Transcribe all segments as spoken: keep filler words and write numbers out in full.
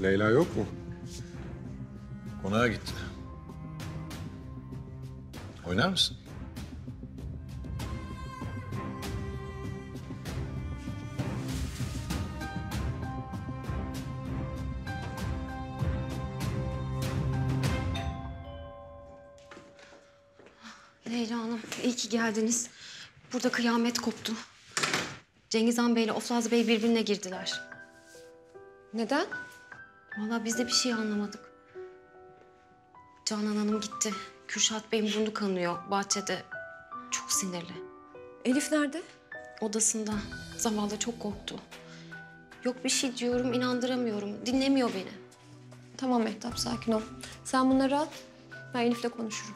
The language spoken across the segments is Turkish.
Leyla yok mu? Konağa gitti. Oynar mısın? Leyla Hanım, iyi ki geldiniz. Burada kıyamet koptu. Cengiz Han Bey ile Oflaz Bey birbirine girdiler. Neden? Vallahi biz de bir şey anlamadık. Canan Hanım gitti. Kürşat Bey'in burnu kanıyor bahçede. Çok sinirli. Elif nerede? Odasında. Zavallı çok korktu. Yok bir şey diyorum, inandıramıyorum. Dinlemiyor beni. Tamam Mehtap, sakin ol. Sen bunları al, ben Elif'le konuşurum.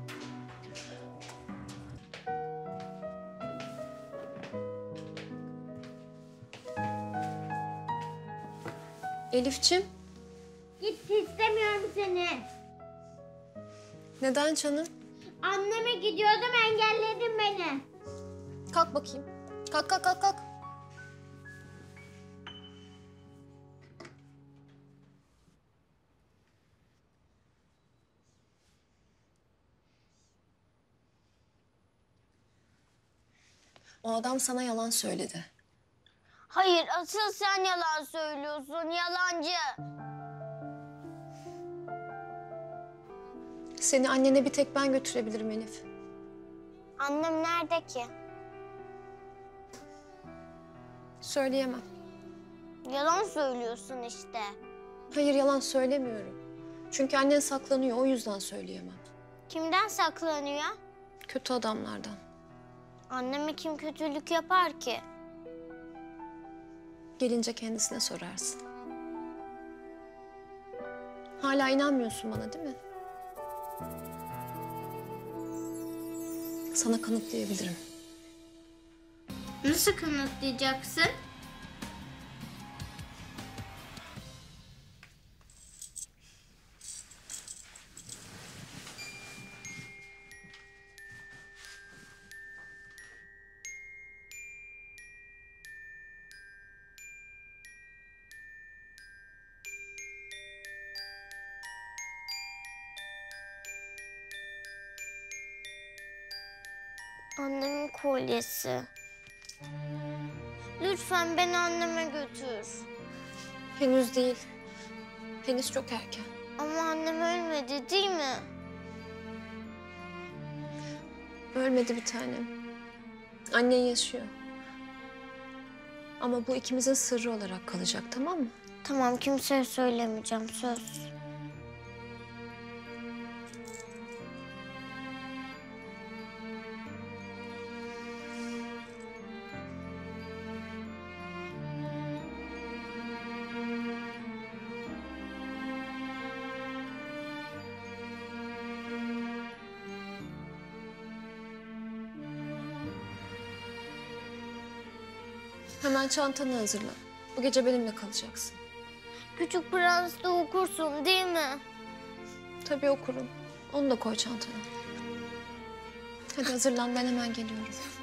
Elif'ciğim, Git, istemiyorum seni. neden canım? Anneme gidiyordum, engelledin beni. Kalk bakayım. Kalk, kalk, kalk, kalk. O adam sana yalan söyledi. Hayır, asıl sen yalan söylüyorsun, yalancı. Seni annene bir tek ben götürebilirim Elif. Annem nerede ki? Söyleyemem. Yalan söylüyorsun işte. Hayır, yalan söylemiyorum. Çünkü annen saklanıyor, o yüzden söyleyemem. Kimden saklanıyor? Kötü adamlardan. Anneme kim kötülük yapar ki? Gelince kendisine sorarsın. Hala inanmıyorsun bana, değil mi? Sana kanıtlayabilirim. Nasıl kanıtlayacaksın? Annemin kolyesi. Lütfen beni anneme götür. Henüz değil. Henüz çok erken. Ama annem ölmedi değil mi? Ölmedi bir tanem. Annen yaşıyor. Ama bu ikimizin sırrı olarak kalacak, tamam mı? Tamam, kimseye söylemeyeceğim, söz. Hemen çantanı hazırla. Bu gece benimle kalacaksın. Küçük Prens de okursun değil mi? Tabii okurum. Onu da koy çantana. Hadi hazırlan, ben hemen geliyorum.